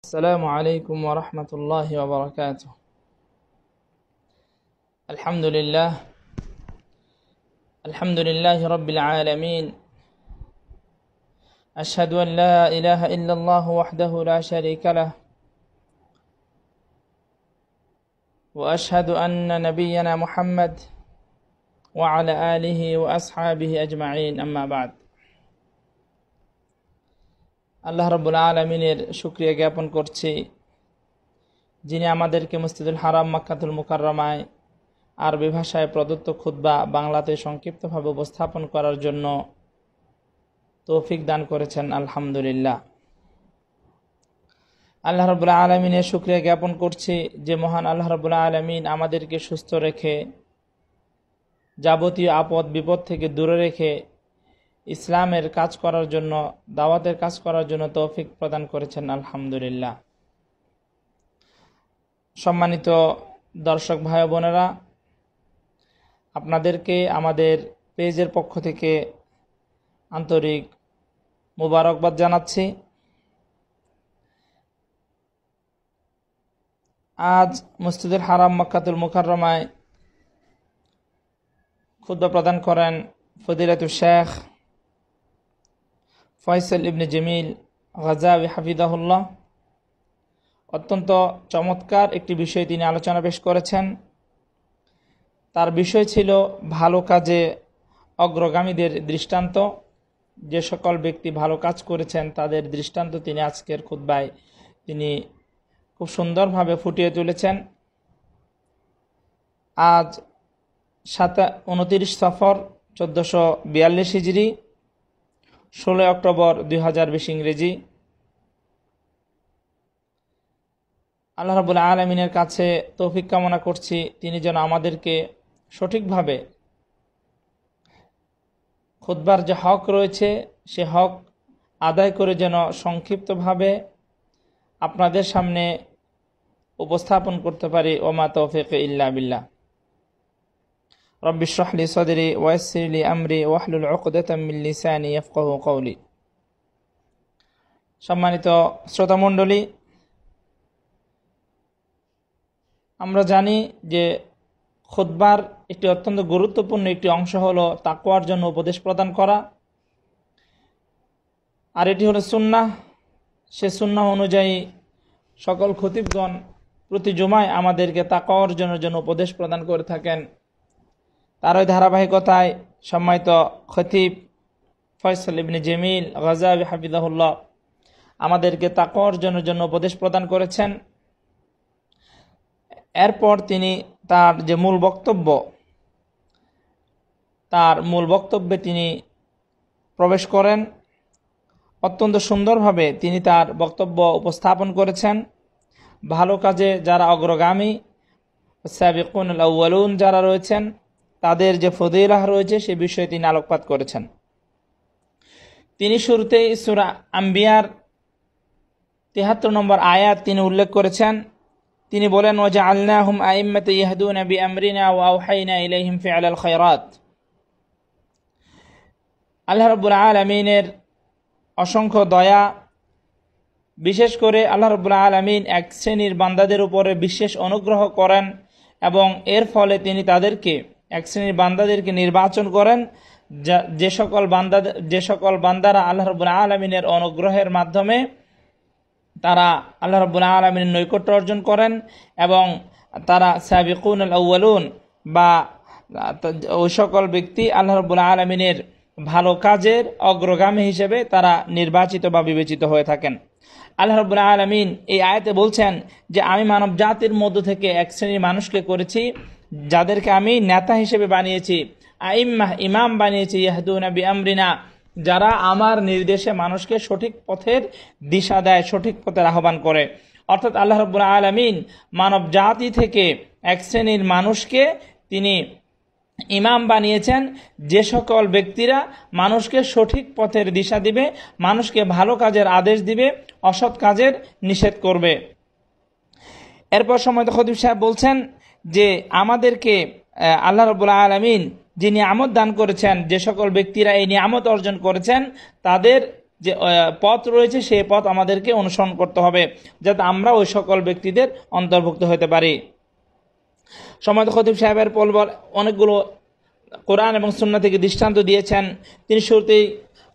السلام عليكم ورحمة الله وبركاته. الحمد لله رب العالمين. أشهد أن لا إله إلا الله وحده لا شريك له، وأشهد أن نبينا محمد وعلى آله وأصحابه أجمعين، أما بعد. আল্লাহ রাব্বুল আলামিনের শুকরিয়া জ্ঞাপন করছি, যিনি আমাদেরকে মসজিদুল হারাম মক্কাতুল মুকাররমায় আরবি ভাষায় প্রদত্ত খুতবা বাংলাতে সংক্ষিপ্তভাবে উপস্থাপন করার জন্য তৌফিক দান করেছেন। আলহামদুলিল্লাহ। আল্লাহ রাব্বুল আলামিনের শুকরিয়া জ্ঞাপন করছি যে মহান আল্লাহ রাব্বুল আলামিন আমাদেরকে সুস্থ রেখে, যাবতীয় আপদ বিপদ থেকে দূরে রেখে ইসলামের কাজ করার জন্য, দাওয়াতের কাজ করার জন্য তৌফিক প্রদান করেছেন। আলহামদুলিল্লাহ। সম্মানিত দর্শক ভাই বোনেরা, আপনাদেরকে আমাদের পেজের পক্ষ থেকে আন্তরিক মুবারকবাদ জানাচ্ছি। আজ মসজিদুল হারাম মক্কাতুল মুকাররমায় খুতবা প্রদান করেন ফজিলাতুল শেখ ফয়সাল ইবনে জমিল গাজাওয়ী হাফিজাহুল্লাহ। অত্যন্ত চমৎকার একটি বিষয় তিনি আলোচনা পেশ করেছেন। তার বিষয় ছিল ভালো কাজে অগ্রগামীদের দৃষ্টান্ত। যে সকল ব্যক্তি ভালো কাজ করেছেন তাদের দৃষ্টান্ত তিনি আজকের খুতবায় তিনি খুব সুন্দরভাবে ফুটিয়ে তুলেছেন। আজ 29 সফর 1442 হিজরি, 16 অক্টোবর 2020 ইংরেজি। আল্লাহ রাব্বুল আলামিনের কাছে তৌফিক কামনা করছি, তিনি যেন আমাদেরকে সঠিকভাবে খুতবার যে হক রয়েছে সে হক আদায় করে যেন সংক্ষিপ্তভাবে আপনাদের সামনে উপস্থাপন করতে পারি। ওমা তৌফিক ইল্লা বিল্লাহ। রব্বি ইশরাহ লি সাদরি ওয়া ইয়াসসির লি আমরি ওয়াহলুল উকদাতাম মিন লিসানি ইয়াফকাহু কওলি। সম্মানিত শ্রোতা মণ্ডলী, আমরা জানি যে খুতবার একটি অত্যন্ত গুরুত্বপূর্ণ একটি অংশ হলো তাকওয়ার জন্য উপদেশ প্রদান করা, আর এটি হলো সুন্নাহ। সে সুন্নাহ অনুযায়ী সকল খতিবগণ প্রতি জুমায় আমাদেরকে তাকওয়া অর্জনের জন্য উপদেশ প্রদান করে থাকেন। তার ওই ধারাবাহিকতায় সম্মানিত খতিব ফয়সাল ইবনে জমিল গাজাওয়ী হাফিজাহুল্লাহ আমাদেরকে তাকওয়া অর্জনের জন্য উপদেশ প্রদান করেছেন। এরপর তিনি তার যে মূল বক্তব্যে তিনি প্রবেশ করেন। অত্যন্ত সুন্দরভাবে তিনি তার বক্তব্য উপস্থাপন করেছেন। ভালো কাজে যারা অগ্রগামী, সাবিকুনুল আউয়ালুন যারা রয়েছেন, তাদের যে ফজিলাহ রয়েছে সে বিষয়ে তিনি আলোকপাত করেছেন। তিনি শুরুতেই সূরা আম্বিয়ার 73 নম্বর আয়াত তিনি উল্লেখ করেছেন। তিনি বলেন, ওয়াজআলনাহুম আইম্মাতান ইয়াহদুনা বিআমরিনা ওয়া আওহাইনা ইলাইহিম ফিআলাল খায়রাত। আল্লাহ রাব্বুল আলামিনের অসংখ্য দয়া, বিশেষ করে আল্লাহ রাব্বুল আলামিন এক শ্রেণীর বান্দাদের উপরে বিশেষ অনুগ্রহ করেন এবং এর ফলে তিনি তাদেরকে এক শ্রেণীর বান্দাদেরকে নির্বাচন করেন, যে সকল বান্দারা আল্লাহ রাব্বুল আলামিনের অনুগ্রহের মাধ্যমে তারা আল্লাহ রাব্বুল আলামিনের নৈকট্য অর্জন করেন এবং তারা সাবিকুনুল আউয়ালুন বা ওই সকল ব্যক্তি আল্লাহ রাব্বুল আলামিনের ভালো কাজের অগ্রগামী হিসেবে তারা নির্বাচিত বা বিবেচিত হয়ে থাকেন। আল্লাহ রাব্বুল আলামিন এই আয়াতে বলছেন যে আমি মানব জাতির মধ্য থেকে এক শ্রেণীর মানুষকে করেছি যাদেরকে আমি নেতা হিসেবে বানিয়েছি, আইম্মাহ ইমাম বানিয়েছি, ইয়াহদুনা বিআমরিনা যারা আমার নির্দেশে মানুষকে সঠিক পথের দিশা দেয়, সঠিক পথের আহ্বান করে। অর্থাৎ আল্লাহ রাব্বুল আলামিন মানব জাতি থেকে এক শ্রেণীর মানুষকে তিনি ইমাম বানিয়েছেন, যে সকল ব্যক্তিরা মানুষকে সঠিক পথের দিশা দিবে, মানুষকে ভালো কাজের আদেশ দিবে, অসৎ কাজের নিষেধ করবে। এরপর সময় খতিব সাহেব বলছেন যে আমাদেরকে আল্লাহ রাব্বুল আলামিন যে নিয়ামত দান করেছেন, যে সকল ব্যক্তিরা এই নিয়ামত অর্জন করেছেন তাদের যে পথ রয়েছে সেই পথ আমাদেরকে অনুসরণ করতে হবে যাতে আমরা ওই সকল ব্যক্তিদের অন্তর্ভুক্ত হতে পারি। সম্মানিত খতিব সাহেবের পর অনেকগুলো কোরআন এবং সুন্নাহ থেকে দৃষ্টান্ত দিয়েছেন। তিনি শুরুতেই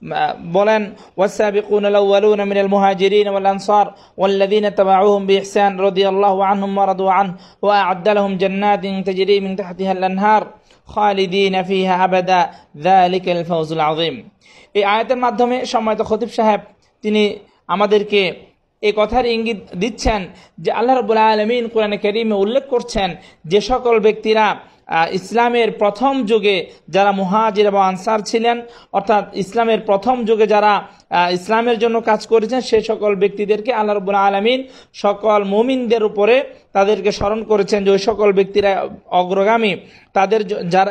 বলেন ওয়াসাবিকুনাল আউয়ালুনা মিনাল মুহাজিরিন ওয়াল আনসার ওয়াল্লাযীনা তাবাউহুম বিইহসান রাদিয়াল্লাহু আনহুম ওয়া রাদু আনহু ওয়া আ'আদ্দা লাহুম জান্নাতিন তাজরি মিন তাহতিহাল আনহার খালিদিনা ফিহা আবাদা যালিকাল ফাওজুল আযীম। এই আয়াতের মাধ্যমে সম্মানিত খতিব সাহেব তিনি আমাদেরকে এই কথার ইঙ্গিত দিচ্ছেন যে আল্লাহ রাব্বুল আলামিন কোরআনে কারীমে উল্লেখ করছেন যে সকল ব্যক্তিরা ইসলামের প্রথম যুগে যারা মুহাজির এবং আনসার ছিলেন, অর্থাৎ ইসলামের প্রথম যুগে যারা ইসলামের জন্য কাজ করেছেন সেই সকল ব্যক্তিদেরকে আল্লাহ রাব্বুল আলামিন সকল মুমিনদের উপরে তাদেরকে স্মরণ করেছেন যে ওই সকল ব্যক্তিরা অগ্রগামী, তাদের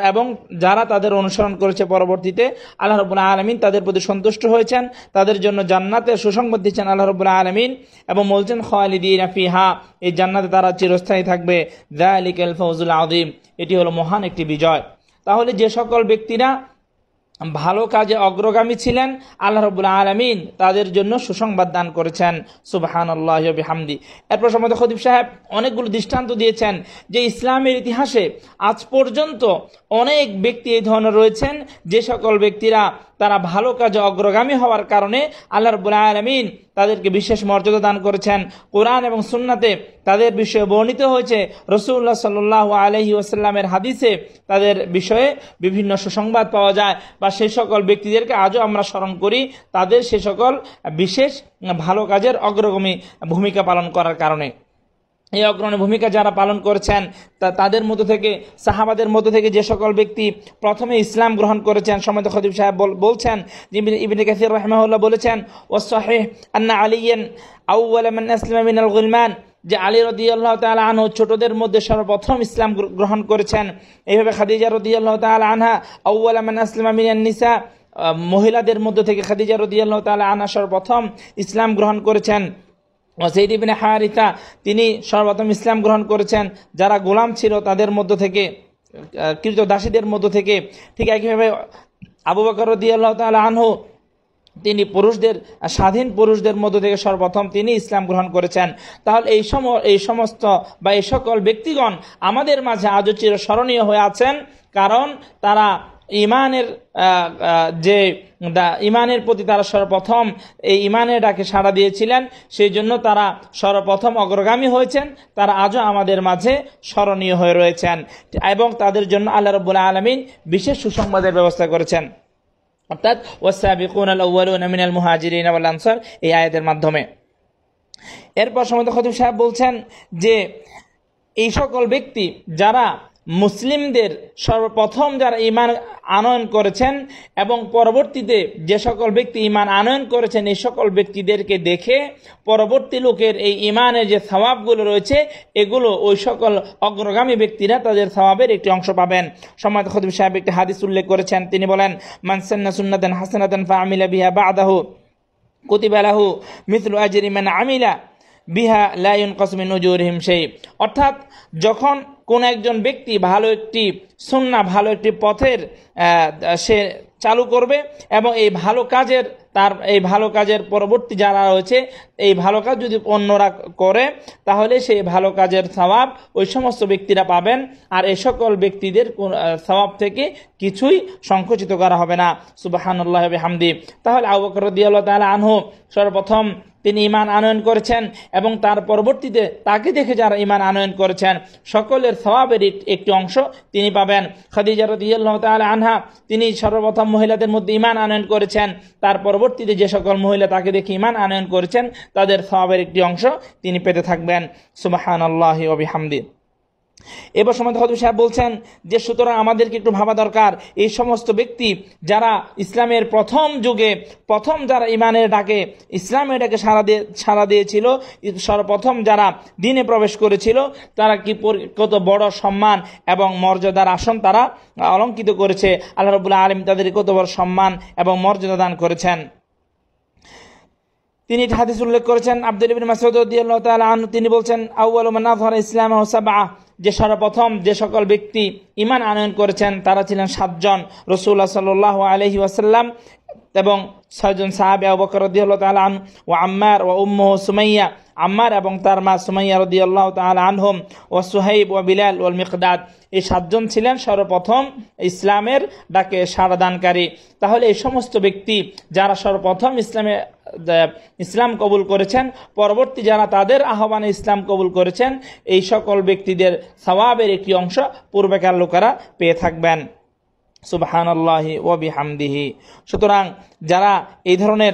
যারা তাদের অনুসরণ করেছে পরবর্তীতে আল্লাহ রাব্বুল আলামিন তাদের প্রতি সন্তুষ্ট হয়েছেন, তাদের জন্য জান্নাতের সুসংবাদ দিচ্ছেন আল্লাহ রাব্বুল আলামিন এবং বলছেন খালিদিনা ফিহা, এই জান্নাতে তারা চিরস্থায়ী থাকবে, যালিকাল ফাওজুল আযীম, এটি হলো মহান একটি বিজয়। তাহলে যে সকল ব্যক্তিরা ভালো কাজে অগ্রগামী ছিলেন আল্লাহ রাব্বুল আলামিন তাদের জন্য সুসংবাদ দান করেছেন। সুবহানাল্লাহি ওয়া বিহামদি। এরপর সম্মানিত খতিব সাহেব অনেকগুলো দৃষ্টান্ত দিয়েছেন যে ইসলামের ইতিহাসে আজ পর্যন্ত অনেক ব্যক্তি এই ধরনের রয়েছেন যে সকল ব্যক্তিরা তারা ভালো কাজে অগ্রগামী হওয়ার কারণে আল্লাহ রাব্বুল আলামিন তাদেরকে বিশেষ মর্যাদা দান করেছেন। কোরআন এবং সুন্নাতে তাদের বিষয়ে বর্ণিত হয়েছে, রাসূলুল্লাহ সাল্লাল্লাহু আলাইহি ওয়াসাল্লামের হাদিসে তাদের বিষয়ে বিভিন্ন সুসংবাদ পাওয়া যায় বা সেই সকল ব্যক্তিদেরকে আজও আমরা স্মরণ করি তাদের সে সকল বিশেষ ভালো কাজের অগ্রগামী ভূমিকা পালন করার কারণে। এই অগ্রণী ভূমিকা যারা পালন করেছেন তাদের মধ্য থেকে সাহাবাদের মধ্য থেকে যে সকল ব্যক্তি প্রথমে ইসলাম গ্রহণ করেছেন, সম্মানিত খতিব সাহেব বলছেন, ইবনে কাসির রাহিমাহুল্লাহ বলেছেন ওয়াসসাহিহ আন্না আলিয়ান আউওয়াল মান আসলামা মিনাল গুলমান, যে আলী রাদিয়াল্লাহু তাআলা আনহু ছোটদের মধ্যে সর্বপ্রথম ইসলাম গ্রহণ করেছেন। এইভাবে খাদিজা রাদিয়াল্লাহু তাআলা আনহা আউওয়াল মান আসলামা মিনান নিসা, মহিলাদের মধ্য থেকে খাদিজা রাদিয়াল্লাহু তাআলা আনহা সর্বপ্রথম ইসলাম গ্রহণ করেছেন। যায়েদ ইবনে হারিসা তিনি সর্বপ্রথম ইসলাম গ্রহণ করেছেন যারা গোলাম ছিল তাদের মধ্য থেকে, কৃতদাসীদের মধ্য থেকে। ঠিক একইভাবে আবু বকর রাদিয়াল্লাহু তাআলা আনহু তিনি স্বাধীন পুরুষদের মধ্য থেকে সর্বপ্রথম তিনি ইসলাম গ্রহণ করেছেন। তাহলে এই সমস্ত বা এই সকল ব্যক্তিগণ আমাদের মাঝে আজও চিরস্মরণীয় হয়ে আছেন, কারণ তারা ইমানের প্রতি তারা সর্বপ্রথম এই ইমানের ডাকে সাড়া দিয়েছিলেন, সেই জন্য তারা সর্বপ্রথম অগ্রগামী হয়েছেন, তারা আজও আমাদের মাঝে স্মরণীয় হয়ে রয়েছেন এবং তাদের জন্য আল্লাহ রাব্বুল আলামিন বিশেষ সুসংবাদের ব্যবস্থা করেছেন, অর্থাৎ ওয়াসাবিকুনাল আউয়ালুনা মিনাল মুহাজিরিন ওয়াল আনসার এই আয়াতের মাধ্যমে। এরপর সম্মানিত খতিব সাহেব বলছেন যে এই সকল ব্যক্তি যারা মুসলিমদের সর্বপ্রথম যারা ঈমান আনয়ন করেছেন এবং পরবর্তীতে যে সকল ব্যক্তি ঈমান আনয়ন করেছেন এই সকল ব্যক্তিদেরকে দেখে পরবর্তী লোকের এই ঈমানের যে সওয়াবগুলো রয়েছে এগুলো ওই সকল অগ্রগামী ব্যক্তিরা তাদের সওয়াবের একটি অংশ পাবেন। সম্মানিত খতিব সাহেব একটি হাদিস উল্লেখ করেছেন, তিনি বলেন মান সান্না সুন্নাতান হাসানাতান ফাআমিলা বিহা বা'দাহু কুতিবা লাহু মিথলু আজরি মান আমিলা বিহা লা ইউনকাসু মিন উজুরিহিম শাই। অর্থাৎ যখন কোন একজন ব্যক্তি ভালো একটি সুন্নাহ ভালো একটি পথের সে চালু করবে এবং এই ভালো কাজের পরবর্তী যারা রয়েছে এই ভালো কাজ যদি অন্যরা করে তাহলে সেই ভালো কাজের সওয়াব ওই সমস্ত ব্যক্তিরা পাবেন, আর এই সকল ব্যক্তিদের সওয়াব থেকে কিছুই সংকুচিত করা হবে না। সুবহানাল্লাহি ওয়া বিহামদি। তাহলে আবু বকর রাদিয়াল্লাহু তাআলা আনহু সর্বপ্রথম তিনি ঈমান আনয়ন করেছেন এবং তার পরবর্তীতে তাকে দেখে যারা ঈমান আনয়ন করেছেন সকলের সওয়াবের একটি অংশ তিনি পাবেন। খাদিজা রাদিয়াল্লাহু তাআলা আনহা তিনি সর্বপ্রথম মহিলাদের মধ্যে ঈমান আনয়ন করেছেন, তার পরবর্তীতে যে সকল মহিলা তাকে দেখে ঈমান আনয়ন করেছেন তাদের সওয়াবের একটি অংশ তিনি পেতে থাকবেন। সুবহানাল্লাহি ওয়া বিহামদি। এবার সম্মানিত খতিব সাহেব বলছেন যে সুতরাং আমাদেরকে একটু ভাবা দরকার এই সমস্ত ব্যক্তি যারা ইসলামের প্রথম যুগে যারা ঈমানের ডাকে ইসলামের ডাকে সাড়া দিয়েছিল, সর্বপ্রথম যারা দ্বীনে প্রবেশ করেছিল তারা কত বড় সম্মান এবং মর্যাদার আসন তারা অলঙ্কিত করেছে। আল্লাহ রাব্বুল আলামিন তাদের কত বড় সম্মান এবং মর্যাদা দান করেছেন। তিনি হাদিস উল্লেখ করেছেন আব্দুল্লাহ ইবনে মাসউদ রাদিয়াল্লাহু তাআলা আনহু তিনি বলছেন আউয়ালু মান আযহারা ইসলামাহু সাবআ, যে সর্বপ্রথম যে সকল ব্যক্তি ঈমান আনয়ন করেছেন তারা ছিলেন 7 জন। রাসূলুল্লাহ সাল্লাল্লাহু আলাইহি ওয়াসাল্লাম এবং 6 জন সাহাবী আবু বকর রাদিয়াল্লাহু তাআলা আনহু ও আম্মার ও উম্মুহু সুমাইয়া, আম্মার এবং তার মা সুমাইয়া রাদিয়াল্লাহু তাআলা আনহুম ও সুহাইব ও বিলাল ওয়াল মিকদাদ। এই 7 জন ছিলেন সর্বপ্রথম ইসলামের ডাকে সাড়াদানকারী। তাহলে এই সমস্ত ব্যক্তি যারা সর্বপ্রথম ইসলাম কবুল করেছেন, পরবর্তী যারা তাদের আহ্বানে ইসলাম কবুল করেছেন, এই সকল ব্যক্তিদের সওয়াবের একটি অংশ পূর্বেকার লোকেরা পেয়ে থাকবেন। সুবহানাল্লাহি ওয়া বিহামদিহি। সুতরাং যারা এই ধরনের,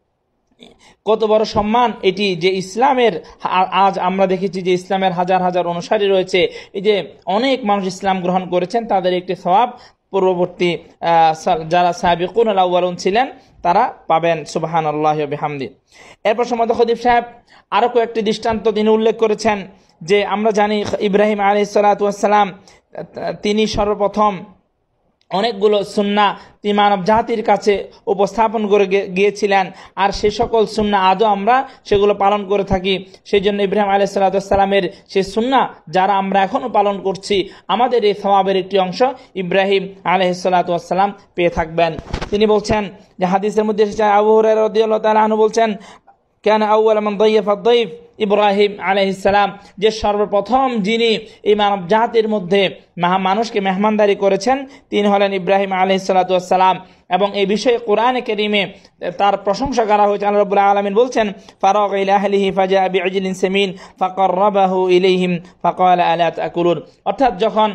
কত বড় সম্মান এটি যে ইসলামের, আজ আমরা দেখেছি যে ইসলামের হাজার হাজার অনুসারী রয়েছে, এই যে অনেক মানুষ ইসলাম গ্রহণ করেছেন, তাদের একটি সওয়াব পূর্ববর্তী যারা সাবিকুনুল আউয়ালুন ছিলেন তারা পাবেন। সুবহানাল্লাহি ওয়া বিহামদি। এরপর সম্মানিত খতিব সাহেব আরো কয়েকটি দৃষ্টান্ত তিনি উল্লেখ করেছেন যে আমরা জানি ইব্রাহিম আলাইহিস সালাতু ওয়াস সালাম তিনি সর্বপ্রথম অনেকগুলো সুন্নাহ তিনি মানব জাতির কাছে উপস্থাপন করে গিয়েছিলেন, আর সে সকল সুন্নাহ আজও আমরা সেগুলো পালন করে থাকি। সেই জন্য ইব্রাহিম আলাইহিস সালাতু ওয়াস সালামের সেই সুন্নাহ যারা আমরা এখনও পালন করছি, আমাদের এই সওয়াবের একটি অংশ ইব্রাহিম আলাইহিস সালাতু ওয়াস সালাম পেয়ে থাকবেন। তিনি বলছেন যে হাদিসের মধ্যে এসেছে, আবু হুরায়রা রাদিয়াল্লাহু তাআলা আনহু বলছেন, কেন আউয়াল মান দাইফা দাইফ ইব্রাহিম আলাইহিস সালাম, যে সর্বপ্রথম যিনি এই মানব জাতির মধ্যে মানুষকে মেহমানদারি করেছেন তিনি হলেন ইব্রাহিম আলাইহিস সালাতু ওয়াস সালাম। এবং এই বিষয়ে কোরআনে কারীমে তার প্রশংসা করা হয়েছে। আল্লাহ রাব্বুল আলামিন বলছেন, ফারাগ ইলা আহলিহি ফাজা বিইজলিন সামিন ফাকাররাবাহু ইলাইহিম ফাকালা আলা তাকুলুন। অর্থাৎ যখন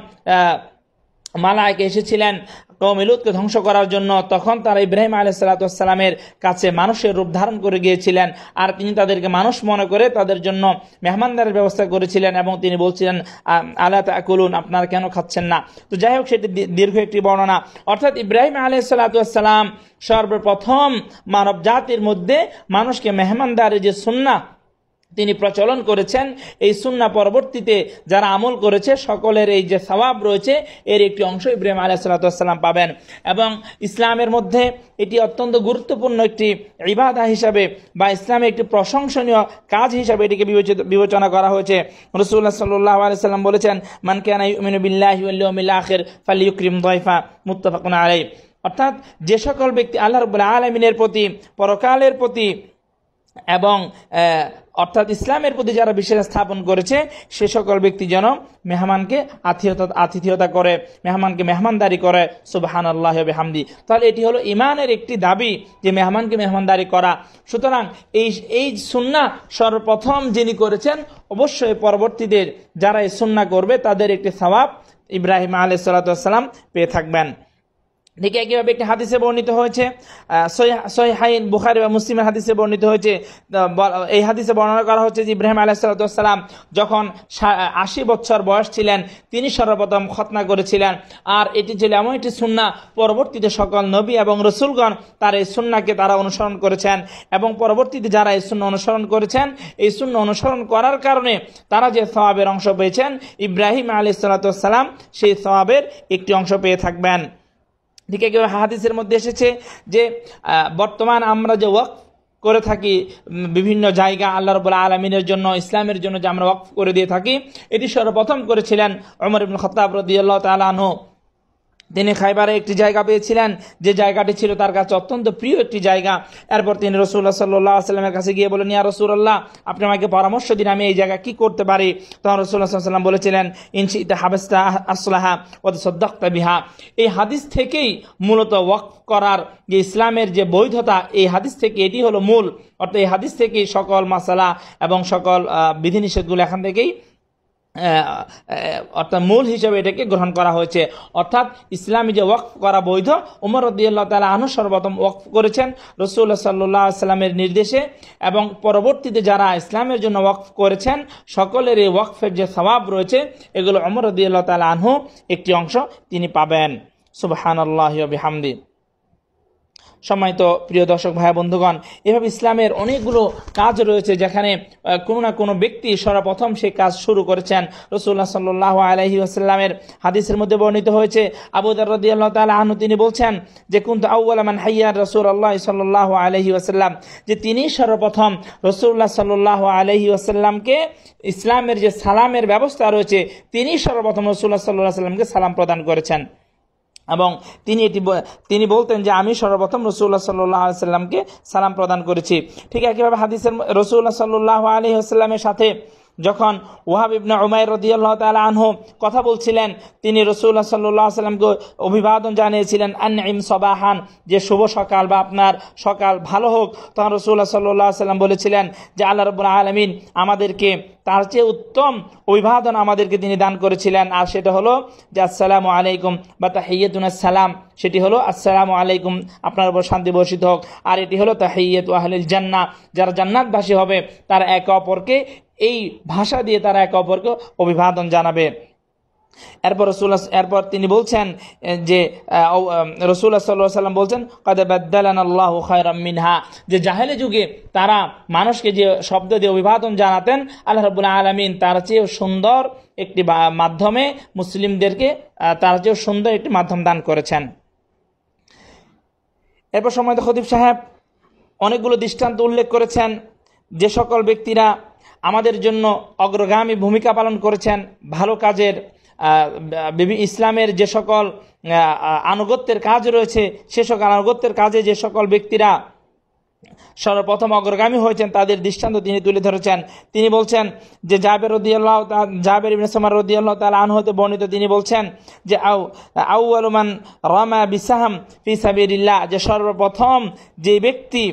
মালায়েকা এসেছিলেন কওমে লূতকে ধ্বংস করার জন্য, তখন তারা ইব্রাহিম আলাইহিস সালাতু ওয়াস সালামের কাছে মানুষের রূপ ধারণ করে গিয়েছিলেন, আর তিনি তাদেরকে মানুষ মনে করে তাদের জন্য মেহমানদারির ব্যবস্থা করেছিলেন এবং তিনি বলছিলেন, আলা তাকুলুন, আপনারা কেন খাচ্ছেন না। তো যাই হোক, সেটি দীর্ঘ একটি বর্ণনা। অর্থাৎ ইব্রাহিম আলাইহিস সালাতু ওয়াস সালাম সর্বপ্রথম মানব জাতির মধ্যে মানুষকে মেহমানদারির যে সুন্নাহ তিনি প্রচলন করেছেন, এই সুন্নাহ পরবর্তীতে যারা আমল করেছে সকলের এই যে সওয়াব রয়েছে এর একটি অংশ ইব্রাহিম আলাইহিস সালাতু ওয়াস সালাম পাবেন। এবং ইসলামের মধ্যে এটি অত্যন্ত গুরুত্বপূর্ণ একটি ইবাদা হিসাবে বা ইসলামের একটি প্রশংসনীয় কাজ হিসাবে এটিকে বিবেচনা করা হয়েছে। রাসূলুল্লাহ সাল্লাল্লাহু আলাইহি ওয়াসাল্লাম বলেছেন, মান কানা ইউমিনু বিল্লাহি ওয়াল ইয়াউমিল আখির ফালইউকরিম দাইফা, মুত্তাফাকুন আলাইহি। অর্থাৎ যে সকল ব্যক্তি আল্লাহ রাব্বুল আলামিনের প্রতি, পরকালের প্রতি এবং অর্থাৎ ইসলামের প্রতি যারা বিশ্বাস স্থাপন করেছে, সে সকল ব্যক্তি যেন মেহমানকে আতিথেয়তা করে, মেহমানকে মেহমানদারি করে। সুবহানাল্লাহি ওয়া বিহামদি। তাহলে এটি হলো ঈমানের একটি দাবি যে মেহমানকে মেহমানদারি করা। সুতরাং এই সুন্নাহ সর্বপ্রথম যিনি করেছেন, অবশ্যই পরবর্তীতে যারা এই সুন্নাহ করবে তাদের একটি সওয়াব ইব্রাহিম আলাইহিস সালাতু ওয়াস সালাম পেয়ে থাকবেন। ঠিক একইভাবে একটি হাদিসে বর্ণিত হয়েছে, সহিহাইন বুখারী বা মুসলিমের হাদিসে বর্ণিত হয়েছে। এই হাদিসে বর্ণনা করা হচ্ছে যে ইব্রাহিম আলাইহিস সালাতু ওয়াস সালাম যখন 80 বছর বয়স ছিলেন, তিনি সর্বপ্রথম খতনা করেছিলেন। আর এটি ছিল এমন একটি সুন্নাহ, পরবর্তীতে সকল নবী এবং রসুলগণ তার এই সুন্নাহকে তারা অনুসরণ করেছেন, এবং পরবর্তীতে যারা এই সুন্নাহ অনুসরণ করেছেন, এই সুন্নাহ অনুসরণ করার কারণে তারা যে সওয়াবের অংশ পেয়েছেন, ইব্রাহিম আলাইহিস সালাতু ওয়াস সালাম সেই সওয়াবের একটি অংশ পেয়ে থাকবেন। ঠিক আছে, হাদিসের মধ্যে এসেছে যে বর্তমান আমরা যে ওয়াকফ করে থাকি বিভিন্ন জায়গা আল্লাহ রাব্বুল আলামিনের জন্য, ইসলামের জন্য যে আমরা ওয়াকফ করে দিয়ে থাকি, এটি সর্বপ্রথম করেছিলেন ওমর ইবনে খাত্তাব রাদিয়াল্লাহু তাআলা আনহু। তিনি খাইবারে একটি জায়গা পেয়েছিলেন, যে জায়গাটি ছিল তার কাছে অত্যন্ত প্রিয় একটি জায়গা। এরপর তিনি রাসূলুল্লাহ সাল্লাল্লাহু আলাইহি ওয়াসাল্লামের কাছে গিয়ে বলেন, ইয়া রাসূলুল্লাহ, আপনি আমাকে পরামর্শ দিন, আমি এই জায়গা কি করতে পারি। তখন রাসূলুল্লাহ সাল্লাল্লাহু আলাইহি ওয়াসাল্লাম বলেছিলেন, ইনশিতা হাবাসতা আসলাহা ওয়া তাসাদদাকতা বিহা। এই হাদিস থেকেই মূলত ওয়াকফ করার যে ইসলামের যে বৈধতা, এই হাদিস থেকে এটি হলো মূল। অর্থাৎ এই হাদিস থেকেই সকল মাসালা এবং সকল বিধিনিষেধগুলো এখান থেকেই অর্থাৎ মূল হিসেবে এটাকে গ্রহণ করা হয়েছে। অর্থাৎ ইসলামী যে ওয়াকফ করা বৈধ, ওমর রাদিয়াল্লাহু তাআলা আনহু সর্বপ্রথম ওয়াকফ করেছেন রাসূলুল্লাহ সাল্লাল্লাহু আলাইহি ওয়াসাল্লামের নির্দেশে, এবং পরবর্তীতে যারা ইসলামের জন্য ওয়াকফ করেছেন সকলের এই ওয়াকফের যে সওয়াব রয়েছে, এগুলো ওমর রাদিয়াল্লাহু তাআলা আনহু একটি অংশ তিনি পাবেন। সুবহানাল্লাহি ওয়া বিহামদি। সম্মানিত প্রিয় দর্শক ভাই বন্ধুগণ, এভাবে ইসলামের অনেকগুলো কাজ রয়েছে যেখানে কোনো না কোনো ব্যক্তি সর্বপ্রথম সেই কাজ শুরু করেছেন। রাসূলুল্লাহ সাল্লাল্লাহু আলাইহি ওয়াসাল্লামের হাদিসের মধ্যে বর্ণিত হয়েছে, আবু যর রাদিয়াল্লাহু তাআলা আনহু তিনি বলছেন যে কুনতু আউওয়ালা মান হাইয়া রাসূলুল্লাহ সাল্লাল্লাহু আলাইহি ওয়াসাল্লাম, যে তিনি সর্বপ্রথম রাসূলুল্লাহ সাল্লাল্লাহু আলাইহি ওয়াসাল্লামকে ইসলামের যে সালামের ব্যবস্থা রয়েছে, তিনি সর্বপ্রথম রাসূলুল্লাহ সাল্লাল্লাহু আলাইহি ওয়াসাল্লামকে সালাম প্রদান করেছেন। এবং তিনি বলতেন যে আমি সর্বপ্রথম রাসূলুল্লাহ সাল্লাল্লাহু আলাইহি ওয়াসাল্লামকে সালাম প্রদান করেছি। ঠিক একইভাবে হাদিসের রাসূলুল্লাহ সাল্লাল্লাহু আলাইহি ওয়াসাল্লামের সাথে যখন ওয়াহাব ইবনে উমাইর রাদিয়াল্লাহু তাআলা আনহু কথা বলছিলেন, তিনি রাসূলুল্লাহ সাল্লাল্লাহু আলাইহি ওয়াসাল্লামকে অভিবাদন জানিয়েছিলেন আনইম সাবাহান, যে শুভ সকাল বা আপনার সকাল ভালো হোক। তখন রাসূলুল্লাহ সাল্লাল্লাহু আলাইহি ওয়াসাল্লাম বলেছিলেন যে আল্লাহ রাব্বুল আলামিন আমাদেরকে তার চেয়ে উত্তম অভিবাদন আমাদেরকে তিনি দান করেছিলেন, আর সেটা হলো যে আসসালামু আলাইকুম বা তাহিয়াতুনাস সালাম, সেটি হলো আসসালামু আলাইকুম, আপনার উপর শান্তি বর্ষিত হোক। আর এটি হলো তাহিয়াতু আহলিল জান্নাহ, যারা জান্নাতবাসী হবে তারা একে অপরকে এই ভাষা দিয়ে তারা একে অপরকে অভিবাদন জানাবে। এরপর তিনি বলছেন যে রাসূলুল্লাহ সাল্লাল্লাহু আলাইহি ওয়াসাল্লাম বলছেন ক্বাদ বাদদালানাল্লাহু খায়রাম মিনহা, যে জাহেলি যুগে তারা মানুষকে যে শব্দ দিয়ে অভিবাদন জানাতেন, আল্লাহ রাব্বুল আলামিন তার চেয়ে সুন্দর একটি মাধ্যমে মুসলিমদেরকে তার চেয়ে সুন্দর একটি মাধ্যম দান করেছেন। এরপর সম্মানিত খতিব সাহেব অনেকগুলো দৃষ্টান্ত উল্লেখ করেছেন যে সকল ব্যক্তিরা আমাদের জন্য অগ্রগামী ভূমিকা পালন করেছেন ভালো কাজের, ইসলামের যে সকল আনুগত্যের কাজ রয়েছে সে সকল আনুগত্যের কাজে যে সকল ব্যক্তিরা সর্বপ্রথম অগ্রগামী হয়েছেন তাদের দৃষ্টান্ত তিনি তুলে ধরেছেন। তিনি বলছেন যে জাবের ইবনে সামার রাদিয়াল্লাহু তাআলা আনহু হতে বর্ণিত, তিনি বলছেন যে আউয়ালু মান রামা বিসাহাম ফি সাবিলিল্লাহ, যে সর্বপ্রথম যে ব্যক্তি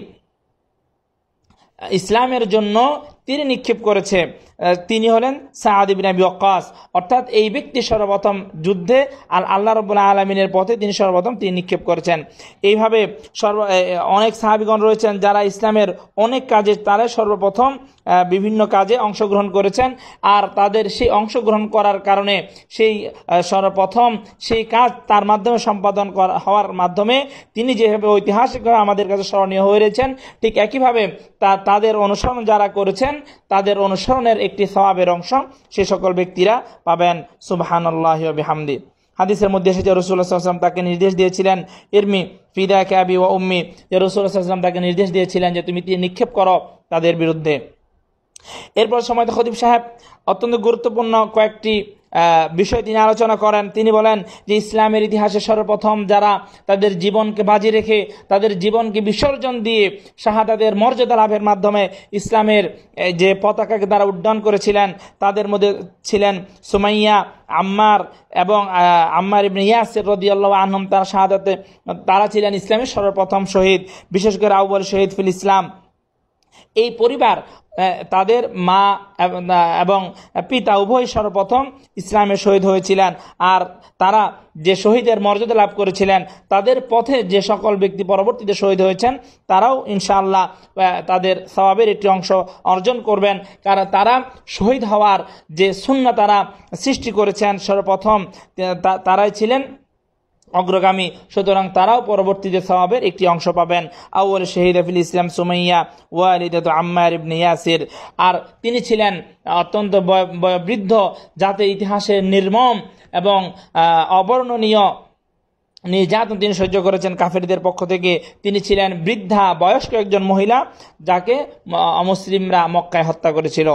ইসলামের জন্য তীর নিক্ষেপ করেছে তিনি হলেন সাআদ ইবনে আবি ওয়াক্কাস। অর্থাৎ এই ব্যক্তি সর্বপ্রথম যুদ্ধে আল্লাহ রাব্বুল আলামিনের পথে তিনি সর্বপ্রথম তীর নিক্ষেপ করেছেন। এইভাবে অনেক সাহাবীগণ রয়েছেন যারা ইসলামের অনেক কাজে তারা সর্বপ্রথম বিভিন্ন কাজে অংশগ্রহণ করেছেন, আর তাদের সেই অংশগ্রহণ করার কারণে সেই সর্বপ্রথম সেই কাজ তার মাধ্যমে সম্পাদন হওয়ার মাধ্যমে তিনি যেভাবে ঐতিহাসিকভাবে আমাদের কাছে স্মরণীয় হয়ে রয়েছেন, ঠিক একইভাবে তাদের অনুসরণ যারা করেছেন তাদের অনুসরণের একটি সওয়াবের অংশ সে সকল ব্যক্তিরা পাবেন। সুবহানাল্লাহি ওয়া বিহামদি। হাদিসের মধ্যে এসেছে রাসূলুল্লাহ সাল্লাল্লাহু আলাইহি ওয়াসাল্লাম তাকে নির্দেশ দিয়েছিলেন ইরমি ফিদাকা আবি ওয়া উম্মি, যে রাসূলুল্লাহ সাল্লাল্লাহু আলাইহি ওয়াসাল্লাম তাকে নির্দেশ দিয়েছিলেন যে তুমি নিক্ষেপ করো তাদের বিরুদ্ধে। এরপর সময়ত খতিব সাহেব অত্যন্ত গুরুত্বপূর্ণ কয়েকটি বিষয় তিনি আলোচনা করেন। তিনি বলেন যে ইসলামের ইতিহাসে সর্বপ্রথম যারা তাদের জীবনকে বাজি রেখে তাদের জীবনকে বিসর্জন দিয়ে শাহাদাতের মর্যাদা লাভের মাধ্যমে ইসলামের যে পতাকাকে তারা উড্ডয়ন করেছিলেন তাদের মধ্যে ছিলেন সুমাইয়া, আম্মার এবং আম্মার ইবনে ইয়াসির রাদিয়াল্লাহু আনহুম। তারা শাহাদাতে তারা ছিলেন ইসলামের সর্বপ্রথম শহীদ, বিশেষ করে আউয়াল শহীদ ফিল ইসলাম। এই পরিবার তাদের মা এবং পিতা উভয় সর্বপ্রথম ইসলামের শহীদ হয়েছিলেন, আর তারা যে শহীদের মর্যাদা লাভ করেছিলেন তাদের পথে যে সকল ব্যক্তি পরবর্তীতে শহীদ হয়েছেন তারাও ইনশাআল্লাহ তাদের সওয়াবের একটি অংশ অর্জন করবেন, কারণ তারা শহীদ হওয়ার যে সুন্নাহ তারা সৃষ্টি করেছেন সর্বপ্রথম তারাই ছিলেন অগ্রগামী, সুতরাং তারাও পরবর্তীতে সওয়াবের একটি অংশ পাবেন। আউয়াল শহীদ ফিল ইসলাম সুমাইয়া ওয়ালিদাতু আম্মার ইবনে ইয়াসির, আর তিনি ছিলেন অত্যন্ত বয়োবৃদ্ধ, যাতে ইতিহাসের নির্মম এবং অবর্ণনীয় নির্যাতন তিনি সহ্য করেছেন কাফেরদের পক্ষ থেকে। তিনি ছিলেন বৃদ্ধা বয়স্ক একজন মহিলা যাকে অমুসলিমরা মক্কায় হত্যা করেছিল।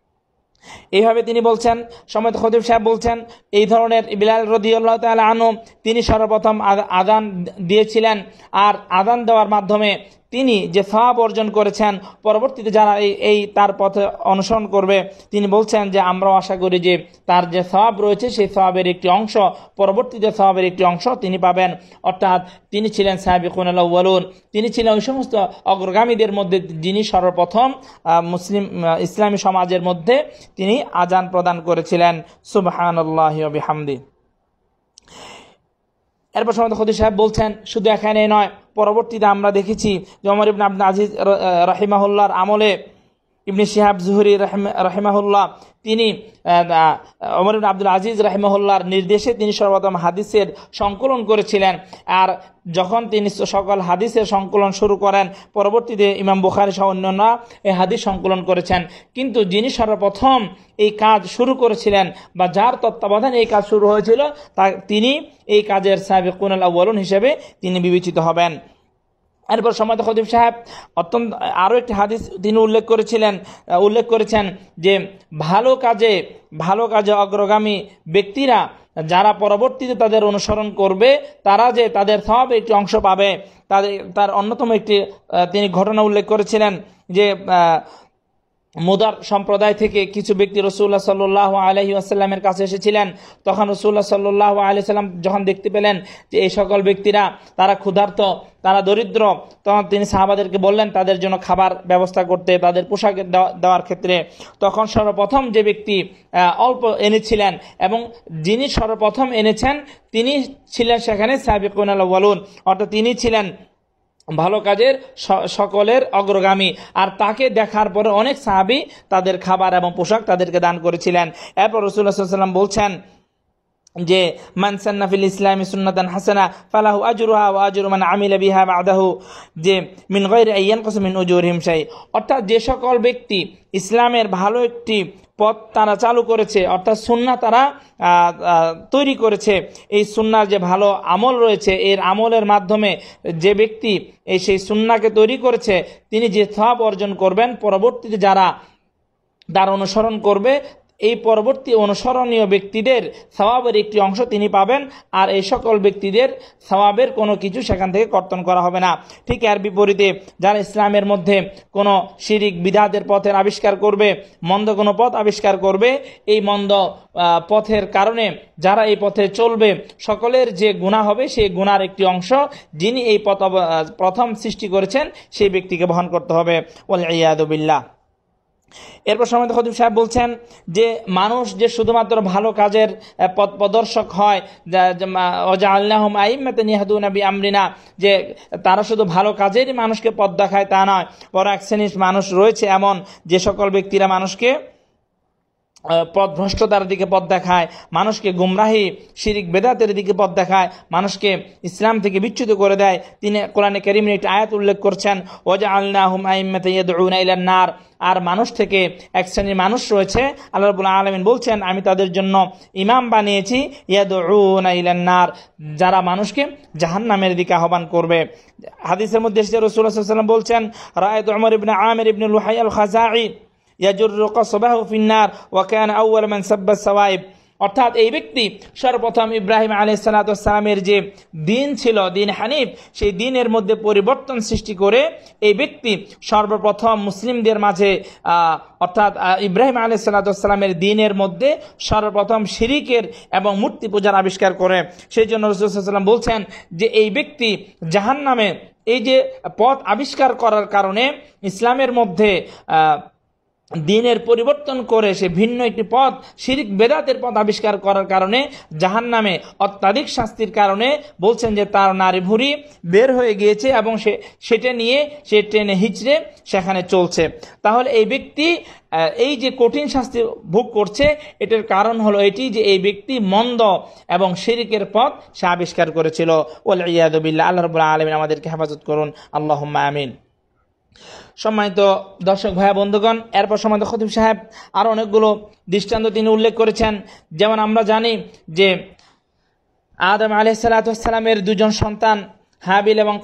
এইভাবে তিনি বলছেন, সম্মানিত খতিব সাহেব বলছেন এই ধরনের বিলাল রাদিয়াল্লাহু তাআলা আনহু তিনি সর্বপ্রথম আযান দিয়েছিলেন, আর আযান দেওয়ার মাধ্যমে তিনি যে সওয়াব অর্জন করেছেন পরবর্তীতে যারা এই তার পথে অনুসরণ করবে তিনি বলছেন যে আমরাও আশা করি যে তার যে সওয়াব রয়েছে সেই সওয়াবের একটি অংশ পরবর্তীতে সওয়াবের একটি অংশ তিনি পাবেন। অর্থাৎ তিনি ছিলেন সাবিকুনাল আউয়ালুন, তিনি ছিলেন ওই সমস্ত অগ্রগামীদের মধ্যে যিনি সর্বপ্রথম ইসলামী সমাজের মধ্যে তিনি আযান প্রদান করেছিলেন। সুবহানাল্লাহি ওয়া বিহামদি। এরপর সম্মানিত খতিব সাহেব বলছেন শুধু এখানে নয়, পরবর্তীতে আমরা দেখেছি যে ওমর ইবনে আব্দুল আজিজ রাহিমাহুল্লাহর আমলে ইবনে শিহাব জুহরি রাহিমাহুল্লাহ তিনি ওমর ইবনে আব্দুল আজিজ রাহিমাহুল্লাহর নির্দেশে তিনি সর্বপ্রথম হাদিসের সংকলন করেছিলেন, আর যখন তিনি সকল হাদিসের সংকলন শুরু করেন পরবর্তীতে ইমাম বুখারী সহ অন্যান্যরা এই হাদিস সংকলন করেছেন, কিন্তু যিনি সর্বপ্রথম এই কাজ শুরু করেছিলেন বা যার তত্ত্বাবধানে এই কাজ শুরু হয়েছিল তিনি এই কাজের সাবিকুনাল আউয়ালুন হিসেবে তিনি বিবেচিত হবেন। এরপর সম্মানিত খতিব সাহেব অত্যন্ত আরও একটি হাদিস তিনি উল্লেখ করেছেন যে ভালো কাজে অগ্রগামী ব্যক্তিরা যারা পরবর্তীতে তাদের অনুসরণ করবে তারা যে তাদের সওয়াবে একটি অংশ পাবে। তার অন্যতম একটি তিনি ঘটনা উল্লেখ করেছিলেন যে মুদার সম্প্রদায় থেকে কিছু ব্যক্তি রাসূলুল্লাহ সাল্লাল্লাহু আলাইহি ওয়াসাল্লামের কাছে এসেছিলেন। তখন রাসূলুল্লাহ সাল্লাল্লাহু আলাইহি সাল্লাম যখন দেখতে পেলেন যে এই সকল ব্যক্তিরা তারা ক্ষুধার্ত, তারা দরিদ্র, তখন তিনি সাহাবাদেরকে বললেন তাদের জন্য খাবার ব্যবস্থা করতে, তাদের পোশাক দেওয়ার ক্ষেত্রে। তখন সর্বপ্রথম যে ব্যক্তি অল্প এনেছিলেন এবং যিনি সর্বপ্রথম এনেছেন তিনি ছিলেন সেখানে সাবিকুনাল আউয়ালুন, অর্থাৎ তিনি ছিলেন ভালো কাজের সকলের অগ্রগামী। আর তাকে দেখার পরে অনেক সাহাবী তাদের খাবার এবং পোশাক তাদেরকে দান করেছিলেন। এরপর রাসূলুল্লাহ সাল্লাল্লাহু আলাইহি ওয়াসাল্লাম বলছেন যে মান সান্না ফিল ইসলামি সুন্নাতান হাসানা ফালাহু আজরুহা ওয়া আজরু মান আমিলা বিহা বা'দাহু, যে মিন গায়রি আইয়ানকাসু মিন উজুরিহিম শাই, অর্থাৎ যে সকল ব্যক্তি ইসলামের ভালো একটি পথ তারা চালু করেছে, অর্থাৎ সুন্নাহ তারা তৈরি করেছে, এই সুন্নাহর যে ভালো আমল রয়েছে এর আমলের মাধ্যমে যে ব্যক্তি সেই সুন্নাহকে তৈরি করেছে তিনি যে সওয়াব অর্জন করবেন, পরবর্তীতে যারা তার অনুসরণ করবে এই পরবর্তী অনুসরণীয় ব্যক্তিদের সওয়াবের একটি অংশ তিনি পাবেন। আর এই সকল ব্যক্তিদের সওয়াবের কোনো কিছু সেখান থেকে কর্তন করা হবে না। ঠিক এর বিপরীতে যারা ইসলামের মধ্যে কোনো শিরিক বিদআতের পথের আবিষ্কার করবে, মন্দ কোনো পথ আবিষ্কার করবে, এই মন্দ পথের কারণে যারা এই পথে চলবে সকলের যে গুনাহ হবে সেই গুনার একটি অংশ যিনি এই পথ প্রথম সৃষ্টি করেছেন সেই ব্যক্তিকে বহন করতে হবে। ওয়াল ইয়াদু বিল্লাহ। এরপর সম্মানিত খতিব সাহেব বলছেন যে মানুষ যে শুধুমাত্র ভালো কাজের পথ প্রদর্শক হয়, ওয়াজআলনাহুম আইম্মাতান ইয়াহদুনা বিআমরিনা, যে তারা শুধু ভালো কাজেরই মানুষকে পথ দেখায় তা নয়, বরং এক শ্রেণীর মানুষ রয়েছে এমন যে সকল ব্যক্তিরা মানুষকে পথভ্রষ্টতার দিকে পথ দেখায়, মানুষকে গুমরাহি শিরিক বেদাতের দিকে পথ দেখায়, মানুষকে ইসলাম থেকে বিচ্যুত করে দেয়। তিনি কোরআনে কারীমে একটি আয়াত উল্লেখ করছেন ওয়াজআলনাহুম আইম্মাতান ইয়াদউনা ইলান নার, আর মানুষ থেকে এক শ্রেণীর মানুষ রয়েছে আল্লাহ রাব্বুল আলামিন বলছেন আমি তাদের জন্য ইমাম বানিয়েছি ইয়াদউনা ইলান নার, যারা মানুষকে জাহান্নামের দিকে আহ্বান করবে। হাদিসের মধ্যে এসেছে রাসূলুল্লাহ সাল্লাল্লাহু আলাইহি ওয়াসাল্লাম বলছেন রাআইতু উমর ইবনে আমির ইবনে লুহাই আল খাযাই ইয়াজুরু কসবাহু ফিন্নার ওয়া কানা আউয়াল মান সাব্বা সাওয়াইব, অর্থাৎ এই ব্যক্তি সর্বপ্রথম ইব্রাহিম আলাইহিস সালাতু ওয়াস সালামের যে দিন ছিল দিন হানিফ, সেই দিনের মধ্যে পরিবর্তন সৃষ্টি করে এই ব্যক্তি সর্বপ্রথম মুসলিমদের মাঝে অর্থাৎ ইব্রাহিম আলাইহিস সালাতু ওয়াস সালামের দিনের মধ্যে সর্বপ্রথম শিরিকের এবং মূর্তি পূজার আবিষ্কার করে। সেই জন্য রাসূল সাল্লাল্লাহু আলাইহি ওয়াসাল্লাম বলছেন যে এই ব্যক্তি জাহান্নামে এই যে পথ আবিষ্কার করার কারণে ইসলামের মধ্যে দিনের পরিবর্তন করে সে ভিন্ন একটি পথ শিরিক বেদাতের পথ আবিষ্কার করার কারণে জাহান্নামে অত্যাধিক শাস্তির কারণে বলছেন যে তার নারী ভুঁড়ি বের হয়ে গিয়েছে এবং সেটা নিয়ে সে ট্রেনে হিচড়ে সেখানে চলছে। তাহলে এই ব্যক্তি এই যে কঠিন শাস্তি ভোগ করছে এটার কারণ হলো এটি যে এই ব্যক্তি মন্দ এবং শিরিকের পথ সে আবিষ্কার করেছিল। ওয়াল ইয়াদু বিল্লাহ। আল্লাহ রাব্বুল আলামিন আমাদেরকে হেফাজত করুন, আল্লাহুম্মা আমিন। সম্মানিত দর্শক ভাই বন্ধুগণ, এরপর সম্মানিত খতিব সাহেব আরও অনেকগুলো দৃষ্টান্ত তিনি উল্লেখ করেছেন। যেমন আমরা জানি যে আদম আলাইহিস সালাতু ওয়াস সালামের দুজন সন্তান হাবিল এবং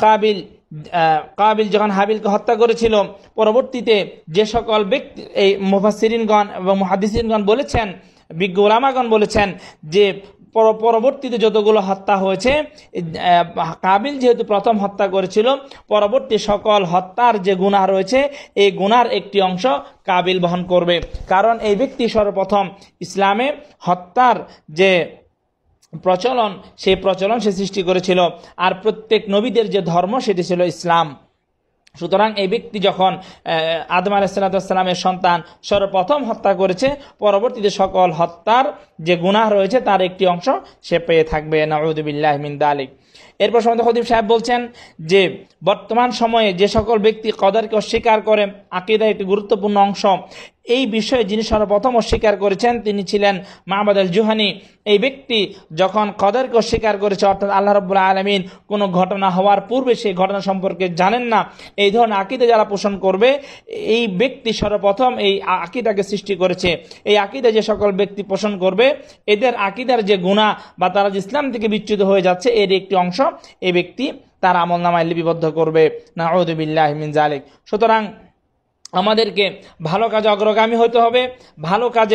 কাবিল যখন হাবিলকে হত্যা করেছিল, পরবর্তীতে যে সকল ব্যক্তি এই মুফাসসিরিনগণ এবং মুহাদ্দিসিনগণ বলেছেন, বিজ্ঞ উলামাগণ বলেছেন যে পরবর্তীতে যতগুলো হত্যা হয়েছে কাবিল যেহেতু প্রথম হত্যা করেছিল, পরবর্তী সকল হত্যার যে গুনাহ রয়েছে এই গুনার একটি অংশ কাবিল বহন করবে, কারণ এই ব্যক্তি সর্বপ্রথম ইসলামে হত্যার যে প্রচলন সেই প্রচলন সে সৃষ্টি করেছিল। আর প্রত্যেক নবীদের যে ধর্ম সেটি ছিল ইসলাম। সুতরাং এই ব্যক্তি যখন আদম আলাইহিস সালাতু ওয়াস সালামের সন্তান সর্বপ্রথম হত্যা করেছে, পরবর্তীতে সকল হত্যার যে গুনাহ রয়েছে তার একটি অংশ সে পেয়ে থাকবে। নাউযু বিল্লাহি মিন যালিক। এরপর সম্মানিত খতিব সাহেব বলছেন যে বর্তমান সময়ে যে সকল ব্যক্তি কদরকে অস্বীকার করে, আকীদার একটি গুরুত্বপূর্ণ অংশ, এই বিষয়ে যিনি সর্বপ্রথম অস্বীকার করেছেন তিনি ছিলেন মা'বাদ আল জুহানি। এই ব্যক্তি যখন কদরকে অস্বীকার করেছে, অর্থাৎ আল্লাহ রাব্বুল আলামিন কোনো ঘটনা হওয়ার পূর্বে সেই ঘটনা সম্পর্কে জানেন না, এই ধরনের আকীদা যারা পোষণ করবে এই ব্যক্তি সর্বপ্রথম এই আকীদাকে সৃষ্টি করেছে। এই আকীদা যে সকল ব্যক্তি পোষণ করবে এদের আকীদার যে গুনাহ বা তারা যে ইসলাম থেকে বিচ্যুত হয়ে যাচ্ছে এর একটি অংশ এই ব্যক্তি তার আমলনামায় লিপিবদ্ধ করবে। নাউযু বিল্লাহি মিন যালিক। সুতরাং আমাদেরকে ভালো কাজে অগ্রগামী হতে হবে, ভালো কাজে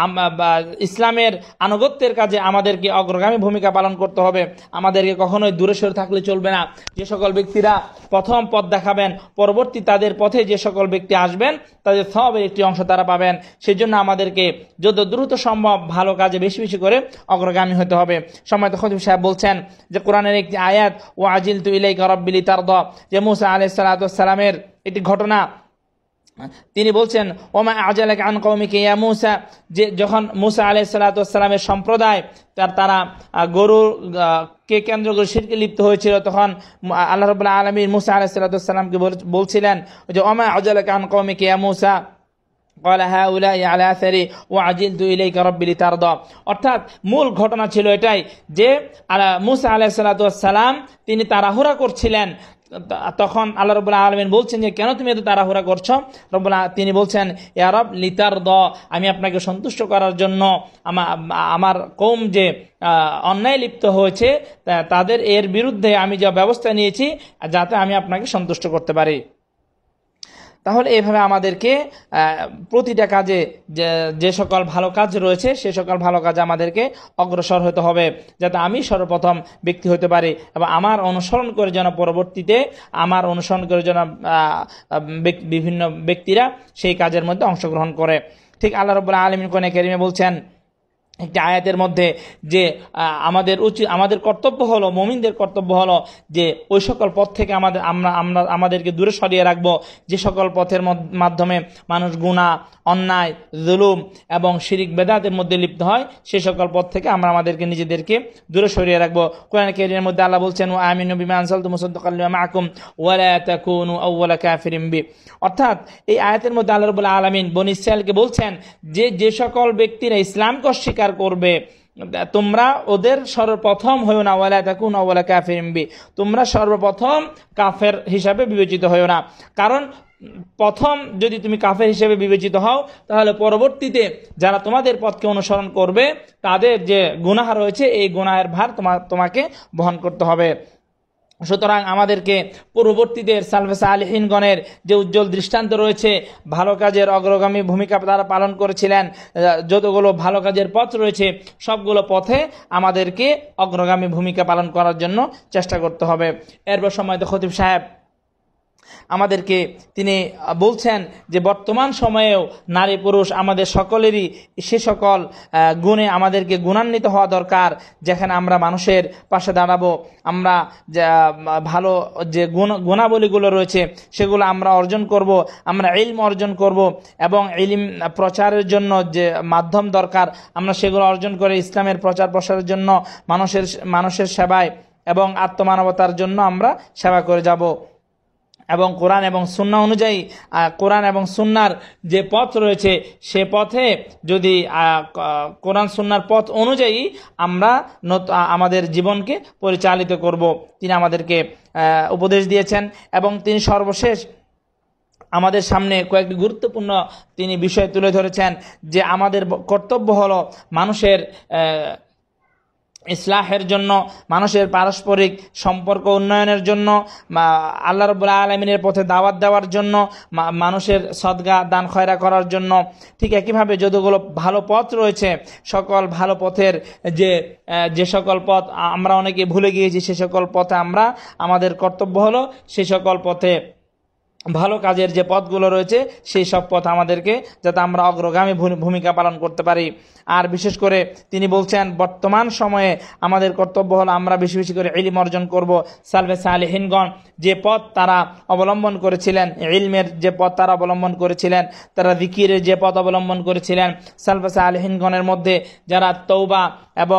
ইসলামের আনুগত্যের কাজে আমাদেরকে অগ্রগামী ভূমিকা পালন করতে হবে। আমাদেরকে কখনোই দূরে সরে থাকলে চলবে না। যে সকল ব্যক্তিরা প্রথম পথ দেখাবেন, পরবর্তী তাদের পথে যে সকল ব্যক্তি আসবেন তাদের সবের একটি অংশ তারা পাবেন। সেই জন্য আমাদেরকে যত দ্রুত সম্ভব ভালো কাজে বেশি বেশি করে অগ্রগামী হতে হবে। সম্মানিত খতিব সাহেব বলছেন যে কোরআনের একটি আয়াত, ও আজিলতু ইলাইকা রাব্বি লিতারদা, যে মূসা আলাইহিস সালাতু ওয়াস সালামের একটি ঘটনা। তিনি বলছেন, ওমা আজালাকা আন কওমিকা ইয়া মূসা, যে যখন মূসা আলাইহিস সালাতু ওয়াস সালামের সম্প্রদায় তারা গরুর কে কেন্দ্র করে শিরকে লিপ্ত হয়েছিল, তখন আল্লাহ রাব্বুল আলামিন মূসা আলাইহিস সালাতু ওয়াস সালামকে বলছিলেন যে ওমা আজালাকা আন কওমিকা ইয়া মূসা ক্বালা হাউলাই আলা আসারি ওয়া আজিলতু ইলাইকা রাব্বি লিতারদা। অর্থাৎ মূল ঘটনা ছিল এটাই যে মূসা আলাইহিস সালাতু ওয়াস সালাম তিনি তাড়াহুড়া করছিলেন। তখন আল্লাহ রাব্বুল আলামিন বলছেন যে কেন তুমি এত তাড়াহুড়া করছো? তিনি বলছেন, ইয়া রব লিতারদা, আমি আপনাকে সন্তুষ্ট করার জন্য আমার কওম যে অন্যায় লিপ্ত হয়েছে তাদের এর বিরুদ্ধে আমি যে ব্যবস্থা নিয়েছি যাতে আমি আপনাকে সন্তুষ্ট করতে পারি। তাহলে এইভাবে আমাদেরকে প্রতিটা কাজে যে সকল ভালো কাজ রয়েছে সে সকল ভালো কাজে আমাদেরকে অগ্রসর হতে হবে, যাতে আমি সর্বপ্রথম ব্যক্তি হতে পারি এবং আমার অনুসরণ করে যেন পরবর্তীতে আমার অনুসরণ করে যেন বিভিন্ন ব্যক্তিরা সেই কাজের মধ্যে অংশগ্রহণ করে। ঠিক আল্লাহ রাব্বুল আলামিন কোরআনে কারীমে বলছেন একটি আয়াতের মধ্যে যে আমাদের কর্তব্য হলো, মুমিনদের কর্তব্য হলো যে ওই সকল পথ থেকে আমাদেরকে দূরে সরিয়ে রাখবো যে সকল পথের মাধ্যমে মানুষ গুনাহ, অন্যায়, জুলুম এবং শিরিক বেদাতের মধ্যে লিপ্ত হয়, সেই সকল পথ থেকে আমরা আমাদেরকে নিজেদেরকে দূরে সরিয়ে রাখবো। কোরআন কারীমের মধ্যে আল্লাহ বলছেন, ওয়া আমিনু বিমা আনজালতু মুসাদ্দিকাল লিমা মাআকুম ওয়া লা তাকুনু আউওয়ালা কাফিরিন বি। অর্থাৎ এই আয়াতের মধ্যে আল্লাহ রাব্বুল আলামিন বনী ইসরাঈলকে বলছেন যে সকল ব্যক্তিরা ইসলামকে অস্বীকার করবে তোমরা ওদের সর্বপ্রথম হইও না, ওয়ালা তাকুনু আউওয়ালা কাফিরিন বি, তোমরা সর্বপ্রথম কাফের হিসাবে বিবেচিত হইও না। কারণ প্রথম যদি তুমি কাফের হিসেবে বিবেচিত হও তাহলে পরবর্তীতে যারা তোমাদের পথকে অনুসরণ করবে তাদের যে গুনাহ রয়েছে এই গুনাহের ভার তোমাকে বহন করতে হবে। সুতরাং আমাদেরকে পূর্ববর্তীতে সালফে সালিহিনগণের যে উজ্জ্বল দৃষ্টান্ত রয়েছে, ভালো কাজের অগ্রগামী ভূমিকা তারা পালন করেছিলেন, যতগুলো ভালো কাজের পথ রয়েছে সবগুলো পথে আমাদেরকে অগ্রগামী ভূমিকা পালন করার জন্য চেষ্টা করতে হবে। এরপর সম্মানিত খতিব সাহেব আমাদেরকে তিনি বলছেন যে বর্তমান সময়েও নারী পুরুষ আমাদের সকলেরই সে সকল গুণে আমাদেরকে গুণান্বিত হওয়া দরকার, যেখানে আমরা মানুষের পাশে দাঁড়াবো, আমরা ভালো যে গুণাবলীগুলো রয়েছে সেগুলো আমরা অর্জন করব, আমরা ইলম অর্জন করব এবং ইলম প্রচারের জন্য যে মাধ্যম দরকার আমরা সেগুলো অর্জন করে ইসলামের প্রচার প্রসারের জন্য মানুষের সেবায় এবং আত্মমানবতার জন্য আমরা সেবা করে যাব। এবং কোরআন এবং সুন্নাহ অনুযায়ী কোরআন এবং সুন্নাহর যে পথ রয়েছে সে পথে যদি কোরআন সুন্নাহর পথ অনুযায়ী আমরা আমাদের জীবনকে পরিচালিত করব, তিনি আমাদেরকে উপদেশ দিয়েছেন। এবং তিনি সর্বশেষ আমাদের সামনে কয়েকটি গুরুত্বপূর্ণ তিনি বিষয় তুলে ধরেছেন যে আমাদের কর্তব্য হলো মানুষের ইসলাহের জন্য, মানুষের পারস্পরিক সম্পর্ক উন্নয়নের জন্য, আল্লাহ রাব্বুল আলামিনের পথে দাওয়াত দেওয়ার জন্য, মানুষের সদকা দান খয়রা করার জন্য। ঠিক একইভাবে যতগুলো ভালো পথ রয়েছে সকল ভালো পথের যে সকল পথ আমরা অনেকে ভুলে গিয়েছি সে সকল পথে আমাদের কর্তব্য হলো সেই সকল পথে ভালো কাজের যে পথগুলো রয়েছে সেই সব পথ আমাদেরকে যাতে আমরা অগ্রগামী ভূমিকা পালন করতে পারি। আর বিশেষ করে তিনি বলছেন বর্তমান সময়ে আমাদের কর্তব্য হলো আমরা বেশি বেশি করে ইলম অর্জন করব। সালফে সালেহিনগণ যে পথ তারা অবলম্বন করেছিলেন, ইলমের যে পথ তারা অবলম্বন করেছিলেন, তারা যিকিরের যে পথ অবলম্বন করেছিলেন, সালফে সালেহিনগণের মধ্যে যারা তওবা এবং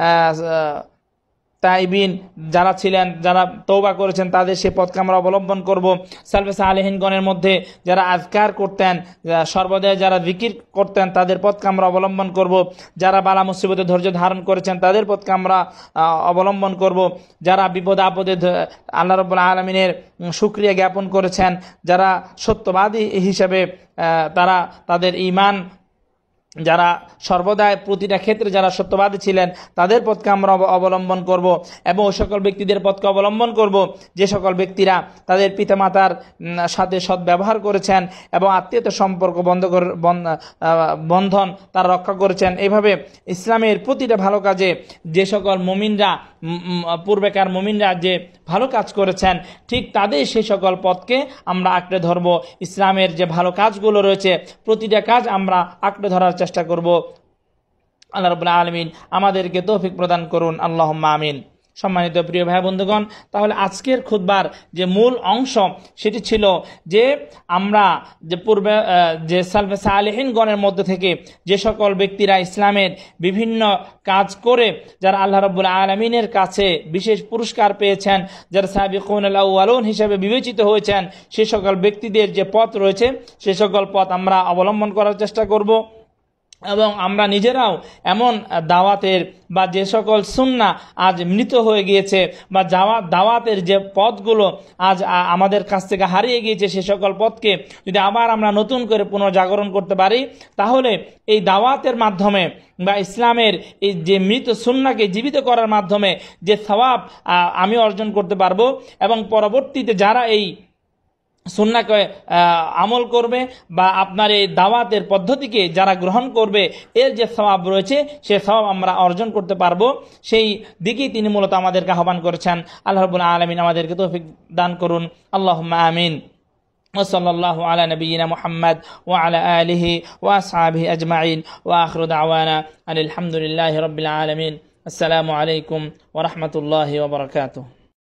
তাইবিন যারা ছিলেন, যারা তওবা করেছেন তাদের সেই পথকে আমরা অবলম্বন করব। সালফে সালেহিনগণের মধ্যে যারা আজকার করতেন, সর্বদাই যারা যিকির করতেন তাদের পথকে আমরা অবলম্বন করব। যারা বালা মুসিবতে ধৈর্য ধারণ করেছেন তাদের পথকে আমরা অবলম্বন করব। যারা বিপদ আপদে আল্লাহ রাব্বুল আলামিনের শুকরিয়া জ্ঞাপন করেছেন, যারা সত্যবাদী হিসেবে তারা তাদের ঈমান যারা সর্বদাই প্রতিটা ক্ষেত্রে যারা সত্যবাদী ছিলেন তাদের পথকে আমরা অবলম্বন করব এবং ওই সকল ব্যক্তিদের পথকে অবলম্বন করব যে সকল ব্যক্তিরা তাদের পিতামাতার সাথে সদ্ব্যবহার করেছেন এবং আত্মীয়তা সম্পর্ক বন্ধন তারা রক্ষা করেছেন। এইভাবে ইসলামের প্রতিটা ভালো কাজে যে সকল মুমিনরা পূর্বেকার মুমিনরা যে ভালো কাজ করেছেন ঠিক তাদের সেই সকল পথকে আমরা আঁকড়ে ধরব। ইসলামের যে ভালো কাজগুলো রয়েছে প্রতিটা কাজ আমরা আঁকড়ে ধরার চেষ্টা করব। আল্লাহ রাব্বুল আলামিন আমাদেরকে তৌফিক প্রদান করুন, আল্লাহুম্মা আমিন। সম্মানিত প্রিয় ভাই বন্ধুগণ, তাহলে আজকের খুতবার যে মূল অংশ সেটি ছিল যে আমরা যে পূর্বে যে সালফে সালেহিনগণের মধ্যে থেকে যে সকল ব্যক্তিরা ইসলামের বিভিন্ন কাজ করে যারা আল্লাহ রাব্বুল আলামিনের কাছে বিশেষ পুরস্কার পেয়েছেন, যারা সাবিকুনাল আউয়ালুন হিসেবে বিবেচিত হয়েছেন, সে সকল ব্যক্তিদের যে পথ রয়েছে সে সকল পথ আমরা অবলম্বন করার চেষ্টা করব এবং আমরা নিজেরাও এমন দাওয়াতের বা যে সকল সুন্নাহ আজ মৃত হয়ে গিয়েছে বা দাওয়াতের যে পথগুলো আজ আমাদের কাছ থেকে হারিয়ে গিয়েছে সে সকল পথকে যদি আবার আমরা নতুন করে পুনর্জাগরণ করতে পারি তাহলে এই দাওয়াতের মাধ্যমে বা ইসলামের এই যে মৃত সুন্নাহকে জীবিত করার মাধ্যমে যে সওয়াব আমি অর্জন করতে পারবো এবং পরবর্তীতে যারা এই সুন্নাহকে আমল করবে বা আপনার এই দাওয়াতের পদ্ধতিকে যারা গ্রহণ করবে এর যে সওয়াব রয়েছে সে সওয়াব আমরা অর্জন করতে পারবো, সেই দিকেই তিনি মূলত আমাদেরকে আহ্বান করেছেন। আল্লাহ রাব্বুল আলামিন আমাদেরকে তৌফিক দান করুন, আল্লাহুম্মা আমিন। ওয়াসাল্লাল্লাহু আলা নবিয়িনা মুহাম্মদ ওয়া আলা আলিহি ওয়া আসহাবিহি আজমাইন ওয়া আখিরু দাওয়ানা আলহামদুলিল্লাহি রাব্বিল আলামিন। আসসালামু আলাইকুম ওয়া রাহমাতুল্লাহি ওয়া বারাকাতুহু।